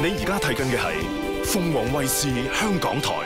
你而家睇緊嘅係鳳凰衛視香港台。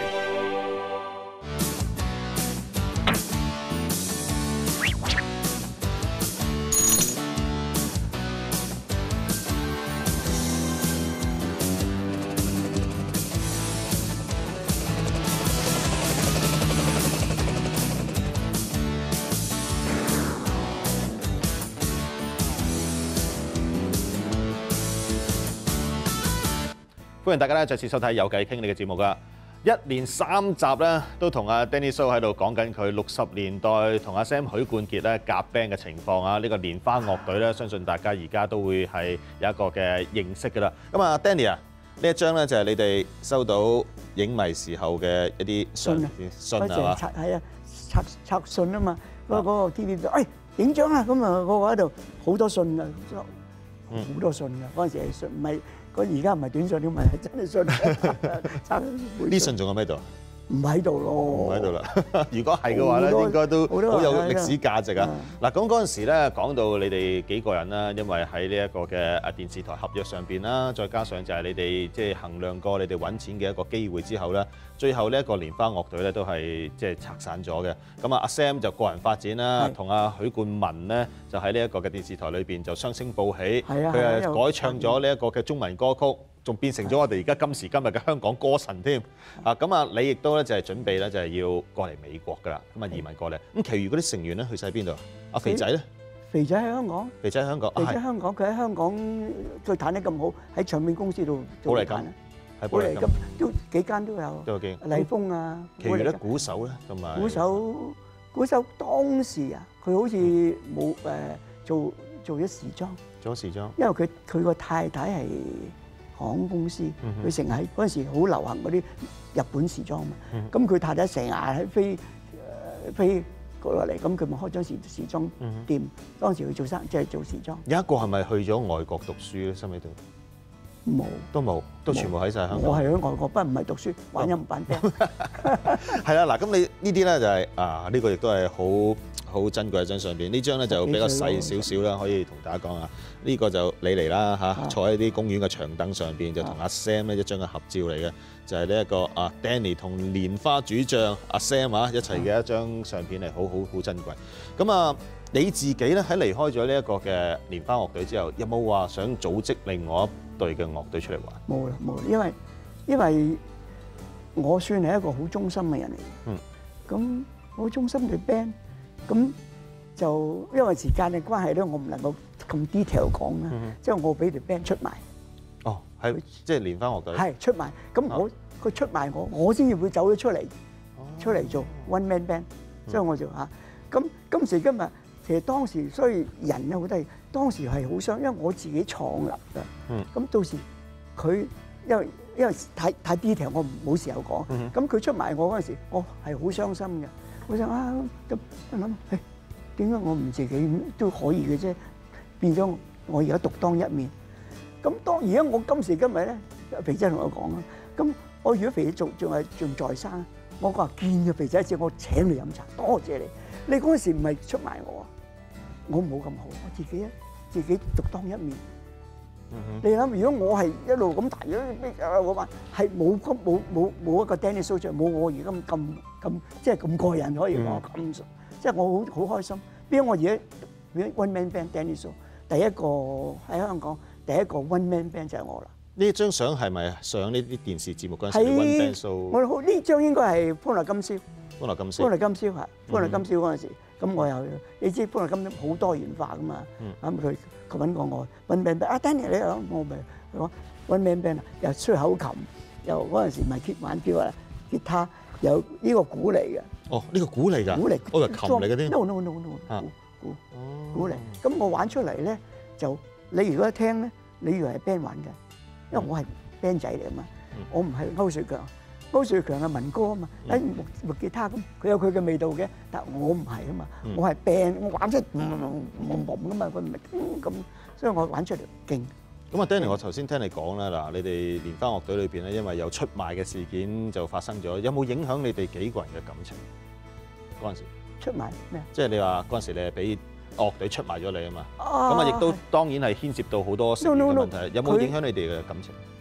歡迎大家咧再次收睇有偈傾你嘅節目㗎，一連3集咧都同阿 Danny So 喺度講緊佢60年代同阿 Sam 許冠傑咧夾 band 嘅情況啊！呢個蓮花樂隊咧，相信大家而家都會係有一個嘅認識㗎啦。咁啊 Danny 啊，呢一張咧就係你哋收到影迷時候嘅一啲信係嘛？ 係啊，拆信啊嘛，嗰個 TV 就影張啊，咁啊個個喺度好多信啊，好多信㗎，嗰陣時係信唔係。而家唔係短信咁，係真係信。 啲信仲喺邊度？ 唔喺度咯。唔喺度啦。如果係嘅話咧，應該都好有歷史價值啊！嗱，咁嗰陣時咧講到你哋幾個人啦，因為喺呢一個嘅電視台合約上邊啦，再加上就係你哋即係衡量過你哋揾錢嘅一個機會之後咧，最後呢一個蓮花樂隊咧都係即係拆散咗嘅。咁啊，阿 Sam 就個人發展啦，同阿許冠文咧就喺呢一個嘅電視台裏邊就雙星報喜，佢係改唱咗呢一個嘅中文歌曲。仲變成咗我哋而家今時今日嘅香港歌神添啊！咁啊，你亦都咧就係準備咧就係要過嚟美國㗎啦，咁啊移民過嚟。咁，其餘嗰啲成員咧去晒邊度啊？阿肥仔咧？ 肥仔喺香港。肥仔喺香港。肥仔喺香港，佢喺香港佢彈得咁好，喺唱片公司度做彈啊。係寶麗金，都幾間都有。都有幾。麗風啊。其餘咧鼓手咧同埋。鼓手當時啊，佢好似冇做咗時裝。做咗時裝。因為佢個太太係航空公司，佢成日喺嗰陣時好流行嗰啲日本時裝嘛，咁佢太太成日喺飛過落嚟，咁佢咪開咗時裝店。當時佢做即係做時裝。有一個係咪去咗外國讀書咧？心喺度冇，都冇，都全部喺晒香港。我係喺外國，不過唔係讀書，玩音板釘。係啦，嗱，咁你呢啲咧就係呢個亦都係好珍貴一張相片。呢張咧就比較細少少啦，可以同大家講下。呢個就你嚟啦嚇，坐喺啲公園嘅長凳上邊，就同阿 Sam 咧一張嘅合照嚟嘅，就係呢一個Danny 同蓮花主將阿 Sam 一齊嘅一張相片嚟，好珍貴。咁啊，你自己咧喺離開咗呢一個嘅蓮花樂隊之後，有冇話想組織另外一隊嘅樂隊出嚟玩？冇啦，因為我算係一個好忠心嘅人嚟嘅。咁好忠心對 band， 咁就因為時間嘅關係咧，我唔能夠咁 detail 講啦。即係我俾條 band 出賣。哦，係即係蓮花樂隊。係出賣，咁佢出賣我先至會走咗出嚟做 one man band。所以我就咁今時今日，其實當時所以人咧好得意，當時係好傷，因為我自己創立嘅。咁到時佢因為太 detail，我冇時候講。咁佢出賣我嗰陣時，我係好傷心嘅。我想咁我諗，點解我唔自己都可以嘅啫？變咗我而家獨當一面。咁而家我今時今日咧，肥仔同我講啦。咁我如果肥仔仲在生，我話見咗肥仔一次，我請你飲茶，多謝你。你嗰陣時唔係出賣我啊，我冇咁好，我自己獨當一面。你諗，如果我係一路咁大咗，我話係冇一個 Danny So 冇我而家咁即係咁過癮可以講咁，即係我好開心。邊我而家 one man band Danny So 第一個喺香港第一個 one man band 就係我啦。呢張相係咪上呢啲電視節目嗰陣時 one man show？我呢張應該係歡樂今宵。歡樂今宵係歡樂今宵嗰陣時，咁我又你知歡樂今宵好多元化噶嘛，咁佢揾過我 one man band Danny 你講我咪講 one man band 又吹口琴，又嗰陣時咪玩叫啊吉他，有呢個鼓嚟嘅。哦，呢個鼓嚟㗎？鼓嚟，我以為琴嚟嘅添。No，鼓嚟。咁我玩出嚟咧，就你如果一聽咧，你以為係 band 玩嘅，因為我係 band 仔嚟啊嘛，我唔係歐瑞強。歐瑞強係民歌啊嘛，木吉他咁，佢有佢嘅味道嘅，但我唔係啊嘛，我係 band，我玩出咁嘛，佢唔係咁，所以我玩出嚟勁。咁啊 ，Danny，我頭先聽你講啦，嗱，你哋蓮花樂隊裏邊咧，因為有出賣嘅事件就發生咗，有冇影響你哋幾個人嘅感情？嗰陣時出賣咩？即係你話嗰陣時你係俾樂隊出賣咗你啊嘛，咁啊亦都當然係牽涉到好多成員嘅問題，有冇影響你哋嘅感情？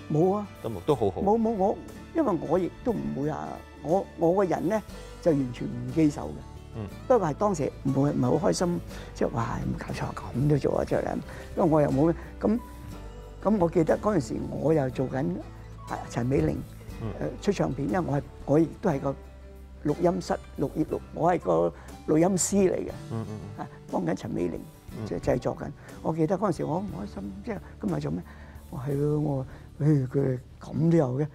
冇啊， 都好好。 冇我，因為我亦都唔會話我個人咧就完全唔記仇嘅。不過係當時唔係好開心，即係話冇搞錯咁都做咗出嚟，因為我又冇咁我記得嗰陣時我又做緊陳美齡出唱片，因為我亦都係個錄音室我係個錄音師嚟嘅，幫緊陳美齡即係製作緊。我記得嗰陣時我唔開心，即係今日做咩？我係咯，我話佢咁都有嘅，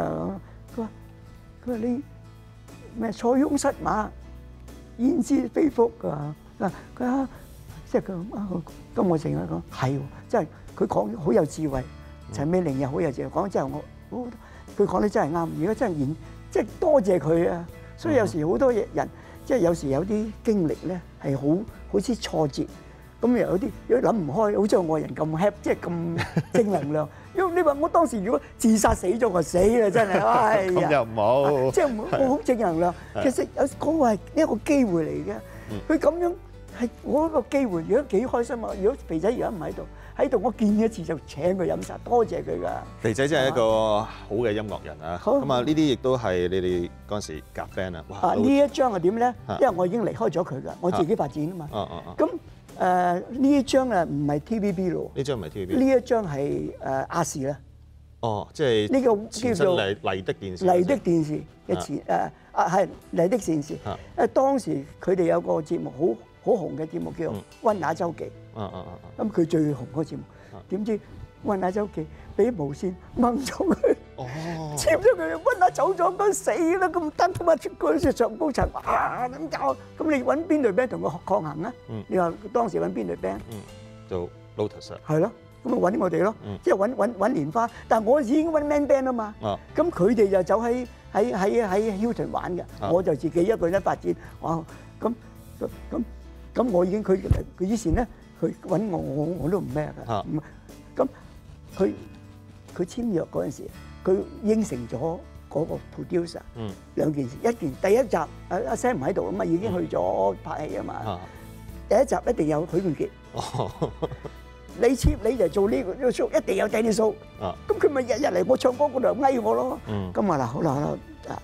佢話你咩塞翁失馬，焉知非福㗎？佢即係佢咁我成日講係喎，即係佢講好有智慧，陳美齡又好有智慧。講之後佢講得真係啱，而家真係即係多謝佢啊！所以有時好多人即係有時有啲經歷咧係好似挫折，咁又有啲諗唔開，好似我人咁 happy，即係咁正能量。因為你話我當時如果自殺死咗，就死啦，真係，哎呀！ 咁又冇， 即係我好正能量。其實有嗰個係一個機會嚟嘅，佢咁樣係我一個機會。如果幾開心啊！如果肥仔而家唔喺度，我見一次就請佢飲茶，多謝佢㗎。 肥仔真係一個好嘅音樂人啊！咁啊，呢啲亦都係你哋嗰陣時夾 band 啊！哇！ 呢一張係點咧？因為我已經離開咗佢㗎，我自己發展啊嘛。咁呢一張啊，唔係 TVB 咯。呢張唔係 TVB。 呢一張係亞視啦。 哦，即係呢個叫做麗的電視。麗的電視嘅前係麗的電視。當時佢哋有個節目好紅嘅節目叫《溫拿周記》。咁佢最紅嗰個節目，點知溫拿周記俾無線掹咗佢，簽咗佢，溫拿走咗，佢死啦！咁得咁啊，嗰啲上高層點搞？咁你揾邊隊 band 同佢抗衡啊？你話當時揾邊隊 band？ 做 Lotus 啊。係咯，咁咪揾我哋咯，即係揾蓮花。但係我已經揾 man band 啊嘛。咁佢哋就走喺 Hilton 玩嘅，我就自己一個人發展。哇！咁我已經佢以前咧。佢揾我都唔咩㗎，咁佢簽約嗰陣時，佢應承咗嗰個 producer 兩件事，第一集阿 Sam 唔喺度啊嘛，已經去咗拍戲啊嘛，第一集一定有許冠傑，你簽你就做呢個 show，一定有 Danny Show，咁佢咪日日嚟我唱歌嗰度翳我咯，咁啊嗱好啦。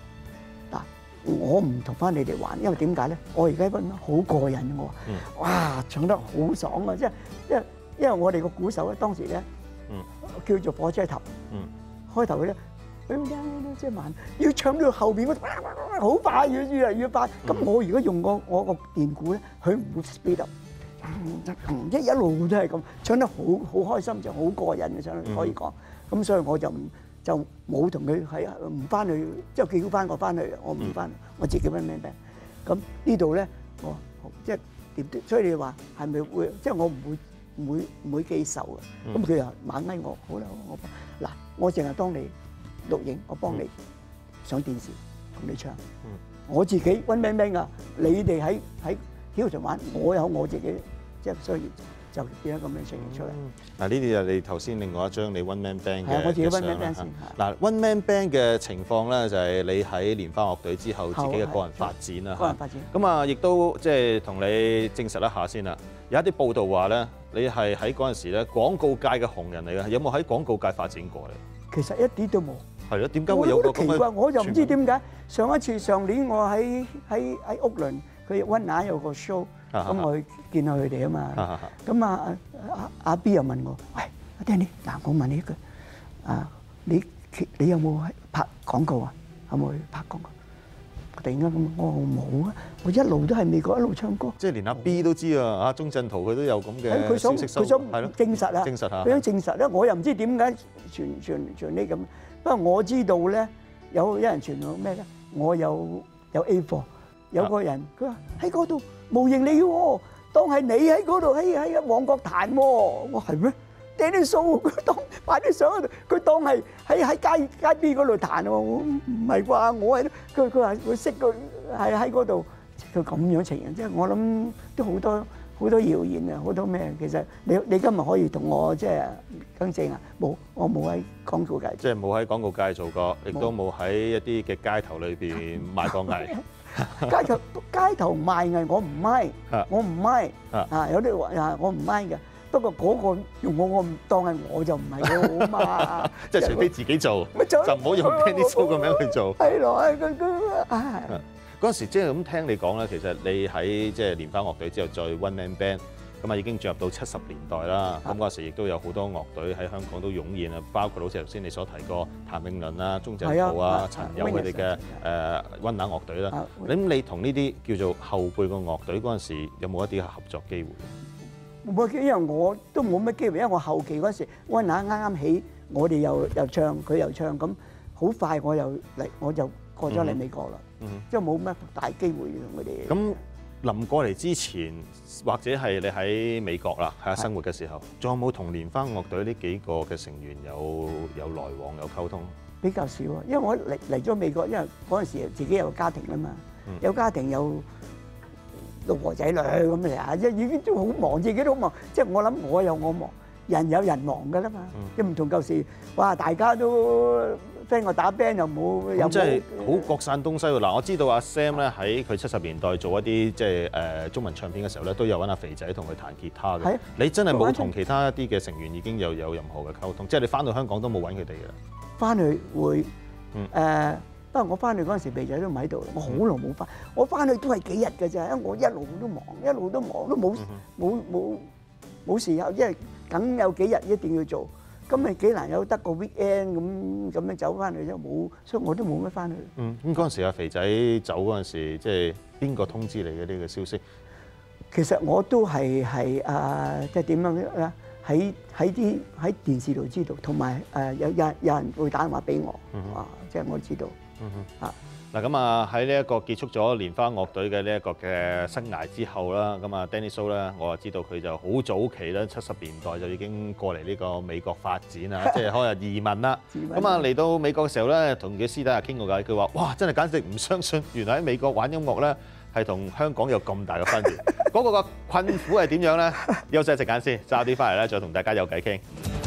我唔同翻你哋玩，因為點解咧？我而家覺得好過癮，我話哇唱得好爽啊！即係因為我哋個鼓手咧，當時咧叫做火車頭，開頭咧即係慢，要唱到後邊嗰好快，越嚟越快。咁我如果用我個電鼓咧，佢唔會 speed up，一路都係咁唱得好開心，就好過癮嘅唱，可以講。咁所以我就冇同佢唔翻去，即係叫翻我翻去，我唔翻，我自己揾咩病。咁呢度咧，我即係點？所以你話係咪會？即係我唔會記仇嘅。咁佢又猛嗌我，好啦，嗱，我淨係當你錄影，我幫你上電視同你唱。我自己揾咩名啊？你哋喺跳場玩，我有我自己，即係所以。就變咗咁樣呈現出嚟。 嗱，呢啲就你頭先另外一張你 One Man Band 嘅我自己 One Man Band 先。 嗱，One Man Band 嘅情況咧，就係你喺蓮花樂隊之後自己嘅個人發展啦。個人發展。咁啊，亦都即係同你證實一下先啦。有一啲報道話咧，你係喺嗰陣時咧廣告界嘅紅人嚟嘅，有冇喺廣告界發展過咧？ 其實一啲都冇。 係咯，點解會有個咁嘅？ 奇怪，我就唔知點解。上年我喺屋崙，佢溫拿有個 show。咁我去見下佢哋啊嘛，咁阿 B 又問我，喂，阿 Danny，嗱我問你一句，你有冇拍廣告啊？有冇去拍廣告？突然間咁，我冇啊，我一路都係美國一路唱歌。即係連阿 B 都知啊，阿鐘鎮濤佢都有咁嘅消息收，係咯，證實啊，佢想證實咧，我又唔知點解傳呢咁，不過我知道咧，有人傳到咩咧？我有 A 貨，有個人佢話喺嗰度。模型你喎，當係你喺嗰度喺旺角彈喎，我係咩？Danny Show 佢當擺啲相喺度，佢當係喺街邊嗰度彈喎，唔係啩？我係佢話佢識佢係喺嗰度，佢咁樣情形，即係我諗都好多謠言啊，好多咩？其實你今日可以同我即係更正啊，冇，我冇喺廣告界，即係冇喺廣告界做過，亦都冇喺一啲嘅街頭裏邊賣過藝。街頭賣藝我唔賣，有啲話我唔賣嘅。 不過嗰個用我唔當係我就唔係幾好嘛。 即係除非自己做，就唔好用 Danny So 咁樣去做。 係咯，佢嗰陣時即係咁聽你講咧，其實你喺即係蓮花樂隊之後再 One Man Band， 咁啊已經進入到70年代啦。咁嗰陣時亦都有好多樂隊喺香港都湧現啊，包括好似頭先你所提過譚詠麟啊、鐘鎮濤啊、陳友佢哋嘅溫拿樂隊啦。咁你同呢啲叫做後輩嘅樂隊嗰陣時，有冇一啲合作機會？ 冇，因為我都冇乜機會，因為我後期嗰陣時溫拿啱啱起，我哋又唱，佢又唱，咁好快我就過咗嚟美國啦。即係冇乜大機會同佢哋。咁臨過嚟之前，或者係你喺美國啦，喺生活嘅時候，仲有冇同蓮花樂隊呢幾個嘅成員有來往、有溝通？ 比較少啊，因為我嚟咗美國，因為嗰陣時自己有家庭啊嘛，有家庭有老婆仔女咁啊，即係已經都好忙，自己都好忙。即係我諗我有我忙，人有人忙㗎啦嘛，即唔同舊時，哇！大家都〜跟我打 band 又冇， 咁即係好各散東西喎。嗱，我知道阿 Sam 咧喺佢70年代做一啲即係中文唱片嘅時候咧，都有揾阿肥仔同佢彈吉他嘅。係，你真係冇同其他一啲嘅成員已經有任何嘅溝通，即係你翻到香港都冇揾佢哋嘅。 翻去會不過我翻去嗰陣時，肥仔都唔喺度，我好耐冇翻。我翻去都係幾日嘅啫，因為我一路都忙，都冇時候，因為梗有幾日一定要做。咁咪幾難有得個 weekend 咁樣走翻去啫，冇，所以我都冇乜翻去。 咁嗰陣時阿肥仔走嗰陣時，即係邊個通知你嘅呢個消息？ 其實我都係即係點樣咧？喺電視度知道，同埋有人會打電話俾我，即係我知道。 嗱咁啊喺呢一個結束咗蓮花樂隊嘅呢一個嘅生涯之後啦，咁啊 Danny So 咧，我就知道佢就好早期咧70年代就已經過嚟呢個美國發展啦，即係可能移民啦。咁啊嚟到美國嘅時候咧，同佢師弟啊傾過偈，佢話：哇，真係簡直唔相信，原來喺美國玩音樂咧係同香港有咁大嘅分別。嗰個嘅困苦係點樣咧？休息一陣間先，揸啲翻嚟咧，再同大家有偈傾。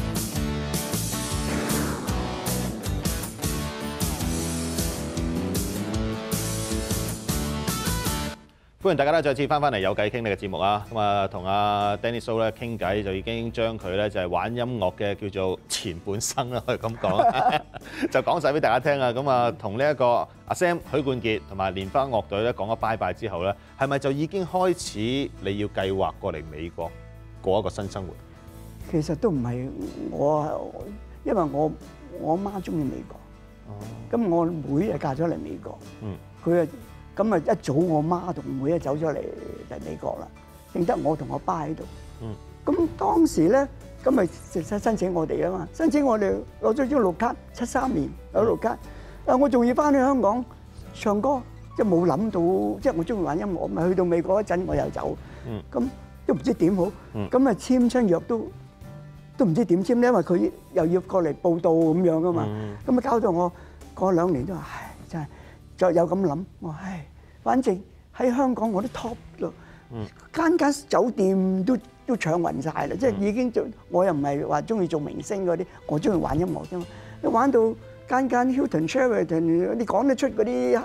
歡迎大家咧再次翻嚟有偈傾呢個節目啊！咁啊，同阿 Danny So 咧傾偈，就已經將佢咧就係玩音樂嘅叫做前半生啦，可以咁講，就講晒俾大家聽啊！咁啊，同呢一個阿 Sam 許冠傑同埋蓮花樂隊咧講咗拜拜之後咧，係咪就已經開始你要計劃過嚟美國過一個新生活？ 其實都唔係我，因為我媽中意美國，咁我妹就嫁咗嚟美國，佢啊。咁啊！一早我媽同妹走咗嚟美國啦，剩得我同我爸喺度。咁當時咧，咁咪申請我哋啊嘛，申請我哋攞咗張綠卡，73年攞綠卡。我仲要翻去香港唱歌，即係冇諗到，即係我中意玩音樂，咪去到美國一陣我又走。咁都唔知點好。咁啊簽親約都唔知點簽咧，因為佢又要過嚟報到咁樣噶嘛。咁啊搞到我過2年都話，唉，真係。就有咁諗，我話唉，反正喺香港我都 top 咯，間酒店都搶暈晒啦，即係已經做，我又唔係話中意做明星嗰啲，我中意玩音樂啫嘛。你玩到間 Hilton、Sheraton， 你講得出嗰啲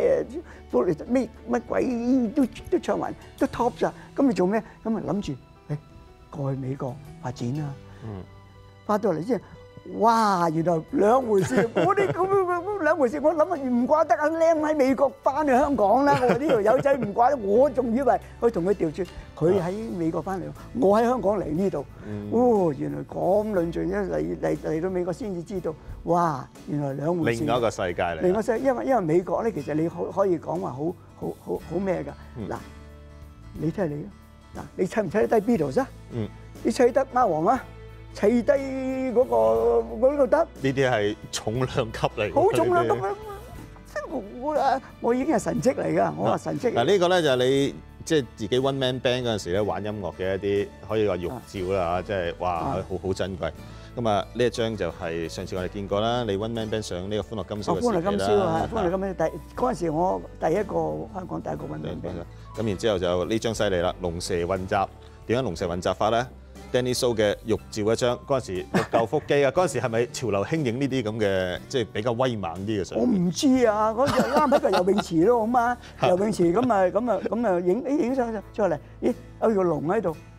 high 咩乜鬼都搶暈，都 top 晒。咁你做咩？咁啊諗住誒過去美國發展啦，發到嚟先。哇！原來兩回事，我啲咁兩回事，我諗啊唔怪得阿靚喺美國翻去香港啦。我話呢條友仔唔怪得，我仲以為佢同佢調轉，佢喺美國翻嚟，我喺香港嚟呢度。原來咁論盡嚟到美國先至知道，哇！原來兩回事。 另一個世界嚟。 另一個世界，因為美國咧，其實你可以講話好咩㗎？嗱，你睇下你嗱，你砌唔砌得低 Beatles 啊？你砌得貓王啊？砌低嗰個得？呢啲係重量級嚟， 好重量級啊！我已經係神蹟嚟㗎，我話神蹟。 嗱呢個咧就係你即係自己 one man band 嗰陣時咧玩音樂嘅一啲可以話玉照啦嚇，即係哇好珍貴。咁啊呢一張就係上次我哋見過啦，你 one man band 上呢個歡樂今宵嘅時期啦。歡樂今宵啊， 歡樂今宵嗰陣時我第一個香港第一個 one man band。 咁然之後就呢張犀利啦，龍蛇混雜。點解龍蛇混雜法咧？Danny So 嘅玉照一張，嗰陣時玉舊腹肌啊！嗰陣時係咪潮流興影呢啲咁嘅，即係比較威猛啲嘅相？ 我唔知啊！嗰陣啱喺個游泳池咯，好嘛？游泳池咁啊影相出嚟，咦有條龍喺度，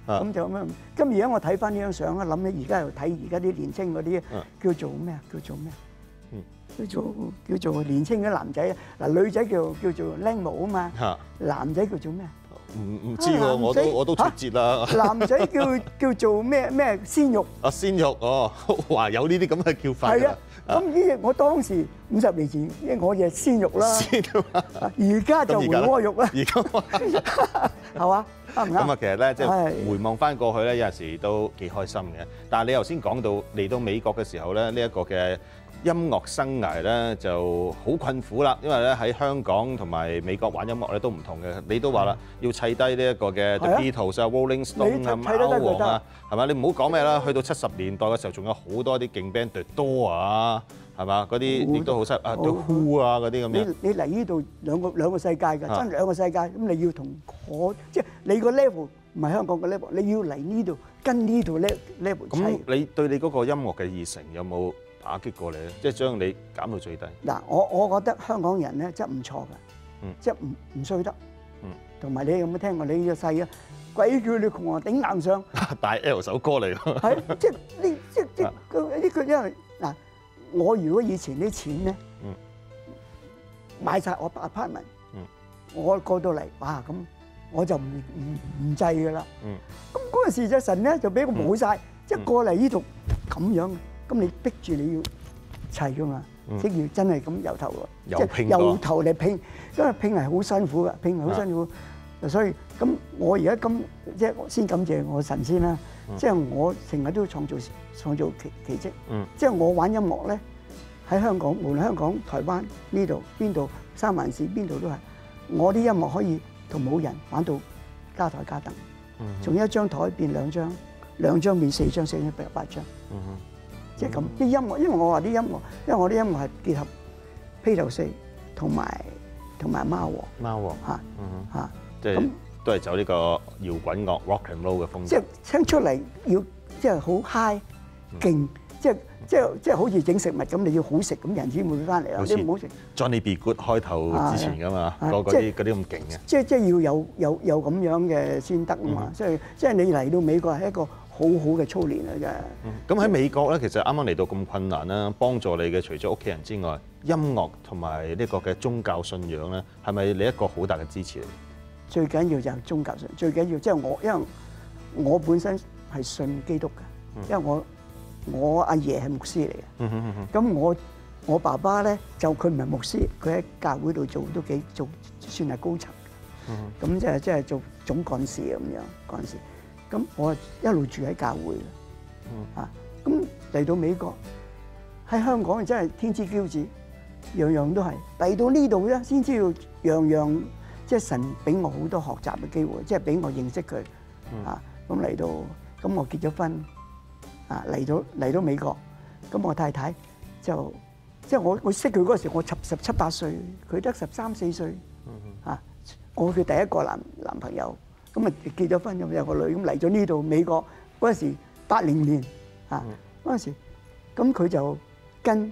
咁就咁樣。咁而家我睇翻呢張相啊，諗起而家又睇而家啲年青嗰啲叫做咩啊？叫做咩？叫做年青嘅男仔啊！嗱，女仔叫做靚模啊嘛，男仔叫做咩？ 唔知喎，我都脫節啦。 男仔叫做咩鮮肉？ 啊，鮮肉哦，哇，有呢啲咁嘅叫法㗎。 係啊，咁呢我當時50年前，因為我就係鮮肉啦。鮮肉而家就回鍋肉啦。而家係嘛？啱唔啱？ 咁啊，其實咧，即係回望翻過去咧，有陣時都幾開心嘅。但係你頭先講到嚟到美國嘅時候咧，呢一個嘅音樂生涯咧就好困苦啦，因為咧喺香港同埋美國玩音樂咧都唔同嘅。你都話啦，要砌低呢一個嘅 The Beatles 啊、Rolling Stone 啊、貓王啊，係嘛？你唔好講咩啦，去到70年代嘅時候，仲有好多啲勁 band，The Doors 啊，係嘛？嗰啲亦都好犀啊，The Who 啊嗰啲咁樣。 你嚟呢度兩個世界㗎，真兩個世界。咁你要同我即係你個 level 唔係香港嘅 level，你要嚟呢度跟呢度 level 砌。 咁你對你嗰個音樂嘅熱誠有冇打擊過你咧？即係將你減到最低。 嗱，我覺得香港人咧真係唔錯㗎，即係唔衰得。同埋你有冇聽過你個細啊？鬼叫你窮啊頂硬上。 大 L 首歌嚟咯。係， 即係呢個因為嗱，我如果以前啲錢咧，買曬我 apartment，我過到嚟哇咁，我就唔制㗎啦。咁嗰陣時隻神咧就俾我冇曬，即係過嚟呢度咁樣。咁你逼住你要砌㗎嘛？即係要真係咁由頭喎，即係由頭嚟拼，因為拼係好辛苦㗎，拼係好辛苦。所以咁我而家即係先感謝我神仙啦，即係我成日都要創造奇蹟。即係我玩音樂咧，喺香港，無論香港、台灣呢度邊度、三藩市邊度都係，我啲音樂可以同冇人玩到加台加凳，從一張台變2張，2張變4張，4張變8張。即係咁啲音樂，因為我話啲音樂，因為我啲音樂係結合披頭四同埋貓王嚇嚇， 即係都係走呢個搖滾樂 rock and roll 嘅風格。 即係聽出嚟要即係好 high 勁，即係好似整食物咁，你要好食咁人先會翻嚟啊！你唔好食 Johnny B. Good 開頭之前㗎嘛，嗰啲咁勁嘅。 即係要有咁樣嘅先得啊嘛！即係你嚟到美國係一個好好嘅操練嚟嘅。 咁喺美國咧，其實啱啱嚟到咁困難啦，幫助你嘅除咗屋企人之外，音樂同埋呢個嘅宗教信仰咧，係咪你一個好大嘅支持嚟？ 最緊要就係宗教信，最緊要即係因為我本身係信基督嘅，因為我阿爺係牧師嚟嘅。咁我爸爸咧就佢唔係牧師，佢喺教會度做算係高層。咁即係做總幹事咁樣幹事。咁我一路住喺教會嘅，咁嚟到美國，喺香港真係天之驕子，樣樣都係嚟到呢度咧，先知道樣樣即係神俾我好多學習嘅機會，即係俾我認識佢。咁嚟到，咁我結咗婚，嚟到美國，咁我太太就即係我識佢嗰時，我17、18歲，佢得13、14歲，我佢第一個男朋友。咁啊結咗婚咁有個女，咁嚟咗呢度美國嗰陣時80年嗰陣時，咁佢就跟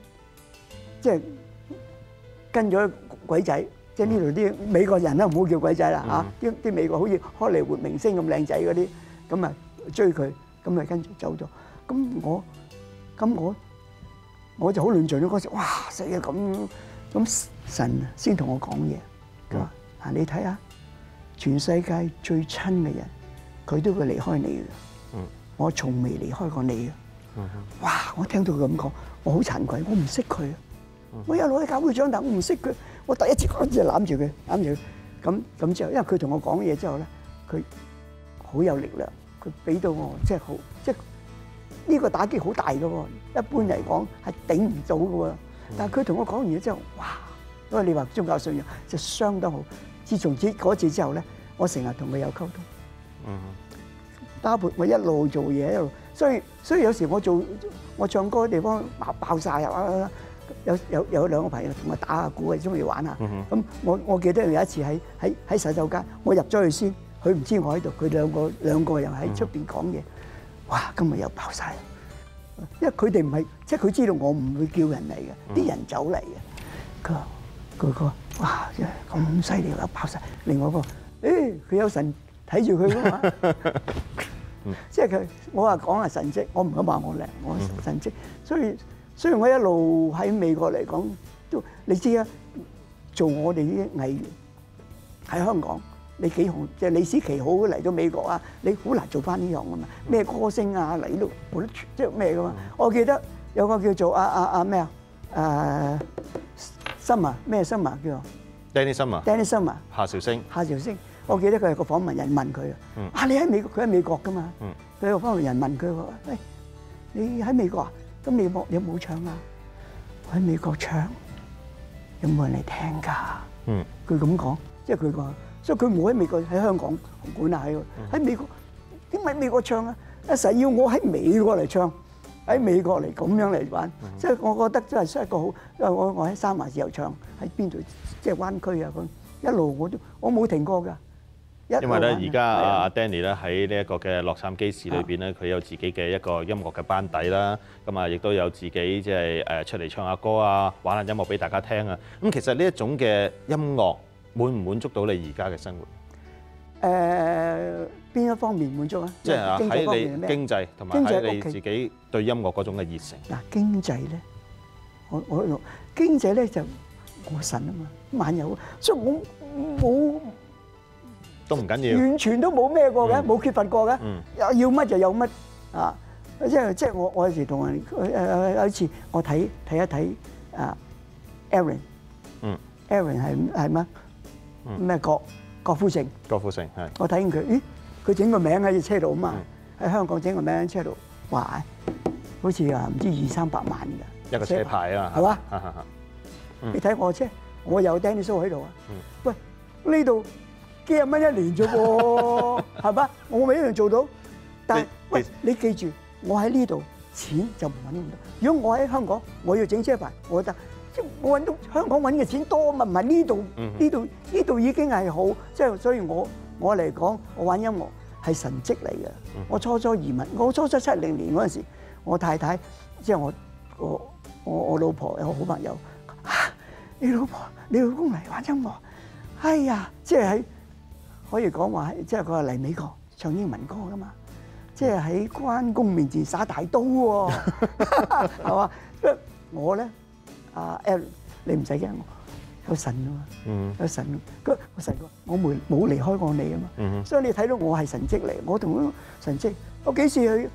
咗鬼仔，即係呢度啲美國人啦，唔好叫鬼仔啦嚇，啲美國好似荷里活明星咁靚仔嗰啲，咁啊追佢，咁啊跟住走咗，咁我就好論盡咯嗰時，哇死啊咁神先同我講嘢，佢話你睇下。全世界最親嘅人，佢都會離開你嘅。我從未離開過你嘅。哇！我聽到佢咁講，我好慚愧，我唔識佢。我一路喺教會長大，我唔識佢。我第一次嗰陣就攬住佢，咁之後，因為佢同我講嘢之後咧，佢好有力量，佢俾到我即係呢個打擊好大嘅喎。一般嚟講係頂唔到嘅喎。但係佢同我講完嘢之後，哇！因為你話宗教信仰就相當好。自從嗰次之後咧，我成日同佢有溝通，包括我一路做嘢一路，所以有時我唱歌嘅地方爆曬啊！有兩個朋友同我打下鼓，中意玩下。咁我記得有一次喺洗手間，我入咗去先，佢唔知我喺度，佢兩個又喺出邊講嘢。哇！今日又爆曬，因為佢哋唔係即係佢知道我唔會叫人嚟嘅，啲人走嚟嘅。佢話：哇！真係咁犀利啦，爆曬！另外一個，佢有神睇住佢㗎嘛。 即係佢，我話講係神蹟，我唔敢話我靚，我係神蹟。所以雖然我一路喺美國嚟講，都你知啊，做我哋啲藝員喺香港，你幾紅，即係李司棋好嚟到美國啊，你好難做翻呢樣噶嘛。咩歌星啊嚟到冇得即係咩噶嘛。我記得有個叫做咩啊Summer 咩 Summer 叫做 Danny Summer 夏韶聲。我記得佢有個訪問人問佢啊，你喺美國，佢喺美國噶嘛？佢有個訪問人問佢話：喂，你喺美國啊？咁你有冇唱啊？我喺美國唱，有冇人嚟聽㗎？佢咁講，即係佢話，所以佢冇喺美國，喺香港紅館啊，喺美國點喺美國唱啊？實要我喺美國嚟唱，喺美國嚟咁樣嚟玩，即係我覺得真係一個好，因為我喺三藩市又唱，喺邊度即係灣區啊咁，一路我冇停過㗎。 因為咧，而家阿 Danny 咧喺呢一個嘅洛杉磯市裏邊咧，佢有自己嘅一個音樂嘅班底啦，咁啊，亦都有自己即係出嚟唱下歌啊，玩下音樂俾大家聽啊。咁其實呢一種嘅音樂滿唔滿足到你而家嘅生活？ 邊一方面滿足啊？ 即係喺你經濟同埋喺你自己對音樂嗰種嘅熱誠。 嗱，經濟咧，我經濟咧就我神啊嘛，萬有，所以我冇。 都唔緊要， 完全都冇咩過嘅，冇缺乏過嘅，要乜就有乜啊！即係我有時同人有一次我睇一睇Aaron 係乜咩郭富城係，我睇見佢，咦佢整個名喺隻車度啊嘛，喺香港整個名喺車度，哇！好似啊唔知200-300萬㗎， 一個車牌啊， 係嘛？你睇我車，我有 Danny Show 喺度啊，喂呢度。幾廿蚊一年啫喎，係嘛？我咪一樣做到。但係喂，你記住，我喺呢度錢就唔揾咁多。如果我喺香港，我要整車牌，我覺得即係我揾到香港揾嘅錢多嘛，唔係呢度呢度已經係好。即係所以我嚟講，我玩音樂係神蹟嚟嘅。我初移民，我初70年嗰陣時，我太太即係我老婆有個好朋友，你老公嚟玩音樂，哎呀，即係喺。可以講話，即係佢話嚟美國唱英文歌噶嘛，即係喺關公面前耍大刀喎，係嘛？我咧，阿 Aaron，你唔使驚，有神啊嘛，有神。個神話我冇離開過你啊嘛，所以你睇到我係神蹟嚟，我同神蹟。我幾時去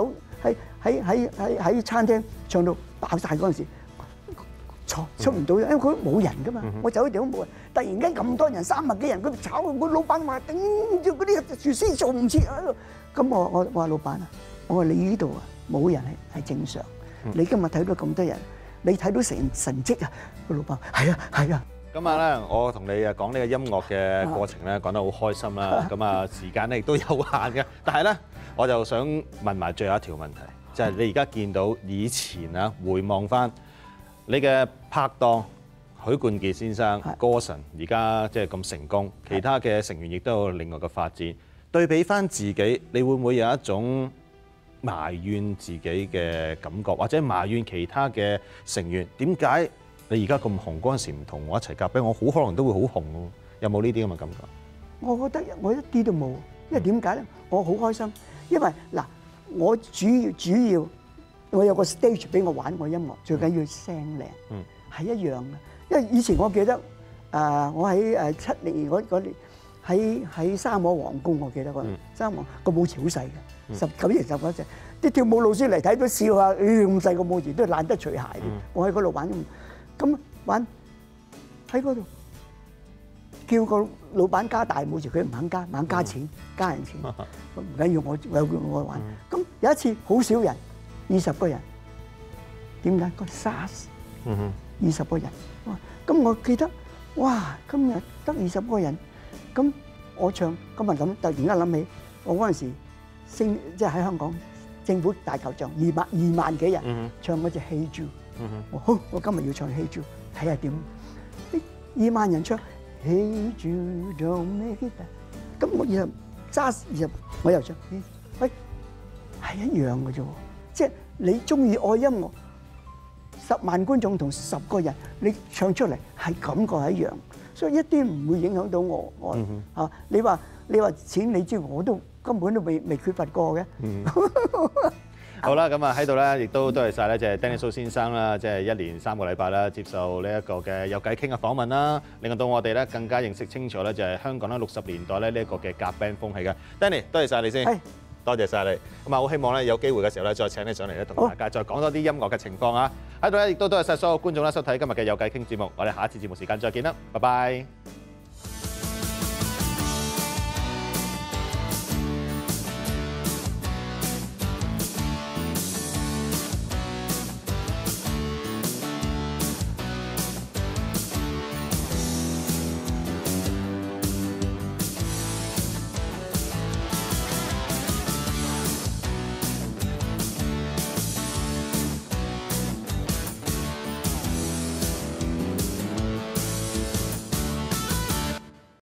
喺餐廳唱到爆晒嗰陣時。出唔到，因為佢冇人噶嘛，我走嘅地方冇人，突然間咁多人，300幾人，佢炒個老闆話頂住嗰啲廚師做唔切喺度，咁我話老闆啊，我話你呢度啊冇人係正常，你今日睇到咁多人，你睇到神蹟啊，個老闆係啊。 今晚咧，我同你講呢個音樂嘅過程咧，講得好開心啦。咁啊，時間咧亦都有限嘅，但係咧，我就想問埋最後一條問題，就係你而家見到以前啊，回望翻。你嘅拍檔許冠傑先生歌神而家即係咁成功，其他嘅成員亦都有另外嘅發展。對比翻自己，你會唔會有一種埋怨自己嘅感覺，或者埋怨其他嘅成員？點解你而家咁紅嗰陣時唔同我一齊夾？俾我好可能都會好紅喎。有冇呢啲咁嘅感覺？ 我覺得我一啲都冇，因為點解咧？我好開心，因為嗱，我主要。我有個 stage 俾我玩我音樂，最緊要聲靚，係一樣嘅。因為以前我記得，我喺70年嗰年喺沙漠皇宮，我記得嗰陣沙漠個舞池好細嘅，19人19隻，啲跳舞老師嚟睇都笑下，咁細個舞池都懶得除鞋。我喺嗰度玩，咁玩喺嗰度叫個老闆加大舞池，佢唔肯加，猛加錢，加人錢，唔緊要，我玩。咁有一次好少人。20個人，點解個 SARS？20個人，咁我記得，哇！今日得20個人，咁我唱，今日突然間諗起，我嗰陣時升，即係喺香港政府大球場2萬幾人唱嗰隻 Hey Jude，好，我今日要唱 Hey Jude，睇下點？2萬人唱 Hey Jude don't make it bad，咁我SARS20，我又唱，喂，係一樣嘅啫喎。即係你中意愛音樂，10萬觀眾同10個人，你唱出嚟係感覺係一樣，所以一啲唔會影響到我。你話錢，你知我都根本都未缺乏過嘅。 好啦，咁啊喺度咧，亦都多謝晒咧，即係 Danny So 先生啦，即係1連3個禮拜啦，接受呢一個嘅有偈傾嘅訪問啦，令到我哋咧更加認識清楚咧，就係香港咧60年代咧呢一個嘅夾 band 風氣嘅。Danny，多謝晒你先，多謝晒你。咁啊，好希望咧有機會嘅時候咧，再請你上嚟咧，同大家再講多啲音樂嘅情況啊。喺度咧，亦都多謝晒所有觀眾啦，收睇今日嘅有偈傾節目。我哋下一次節目時間再見啦，拜拜。